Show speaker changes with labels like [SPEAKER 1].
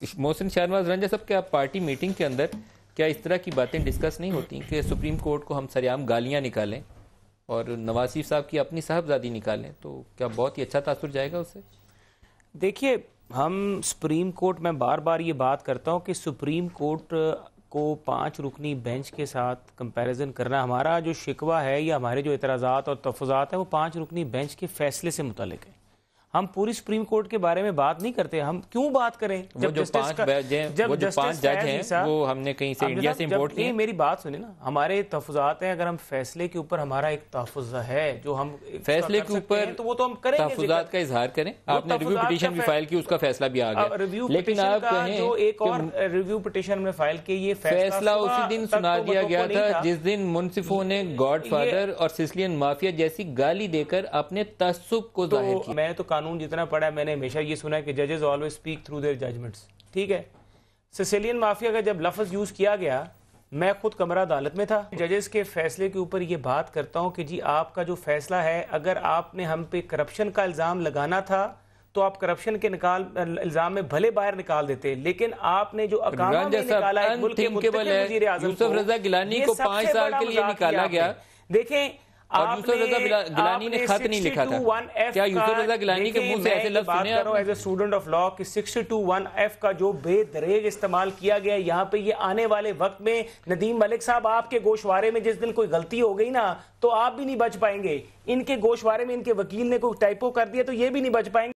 [SPEAKER 1] محسن شاہنواز رنجہ صاحب کیا party meeting کے اندر کیا اس طرح کی باتیں ڈسکس نہیں ہوتی کہ سپریم کورٹ کو ہم سریعام گالیاں نکالیں اور نواز شریف صاحب کی اپنی صاحبزادی نکالیں، تو کیا بہت ہی اچھا تاثر جائے گا اس سے؟
[SPEAKER 2] دیکھیے، ہم سپریم کورٹ میں بار بار یہ بات کرتا ہوں کہ سپریم کورٹ کو 5 رکنی بینچ کے ساتھ کمپیریزن کرنا، ہمارا جو شکوہ ہے یا ہمارے جو اعتراضات اور تحفظات ہیں وہ 5 رکنی بینچ کے فیصلے سے متعلق ہے۔ ہم پوری سپریم کورٹ کے بارے میں بات نہیں کرتے، ہم کیوں بات کریں؟
[SPEAKER 1] وہ جو 5 جج ہیں وہ ہم نے کہیں سے انڈیا سے امپورٹ کیے ہیں۔
[SPEAKER 2] میری بات سنیں نا، ہمارے تحفظات ہیں، اگر ہم فیصلے کے اوپر ہمارا ایک تحفظ ہے جو ہم
[SPEAKER 1] فیصلے کے اوپر
[SPEAKER 2] تو وہ تو ہم کریں گے،
[SPEAKER 1] تحفظات کا اظہار کریں۔ آپ نے ریویو پٹیشن بھی فائل کی، اس کا فیصلہ بھی آ گیا، لیکن آپ کہیں
[SPEAKER 2] جو ایک اور ریویو پٹیشن میں فائل کی، یہ
[SPEAKER 1] فیصلہ اسی دن سنا دیا گیا تھا جس دن منصفوں نے گاڈ فادر اور سسلین مافیا جیسی گالی دے کر اپنے تعصب کو ظاہر کیا۔
[SPEAKER 2] میں تو قانون جتنا پڑھا میں نے ہمیشہ یہ سنا ہے کہ ججز always speak through their judgments, ٹھیک ہے؟ سسیلین مافیا کا جب لفظ یوز کیا گیا، میں خود کمرہ عدالت میں تھا، ججز کے فیصلے کے اوپر یہ بات کرتا ہوں کہ جی آپ کا جو فیصلہ ہے، اگر آپ نے ہم پہ کرپشن کا الزام لگانا تھا تو آپ کرپشن کے الزام میں بھلے باہر نکال دیتے، لیکن آپ نے جو اقامہ میں نکالا ہے ملک کے منتخب وزیر اعظم کو،
[SPEAKER 1] یوسف رضا گیلانی کو 5 سال کے لیے نکالا گیا۔
[SPEAKER 2] دیکھیں،
[SPEAKER 1] اور یوسف رضا گیلانی نے خط نہیں لکھا تھا، کیا یوسف رضا گیلانی کے منہ سے ایسے لفظ سنے آپ؟
[SPEAKER 2] As a student of law کہ 62(1)(f) کا جو بے دریغ استعمال کیا گیا یہاں پہ، یہ آنے والے وقت میں ندیم ملک صاحب آپ کے گوشوارے میں جس دن کوئی غلطی ہو گئی نا تو آپ بھی نہیں بچ پائیں گے، ان کے گوشوارے میں ان کے وکیل نے کوئی ٹائپو کر دیا تو یہ بھی نہیں بچ پائیں گے۔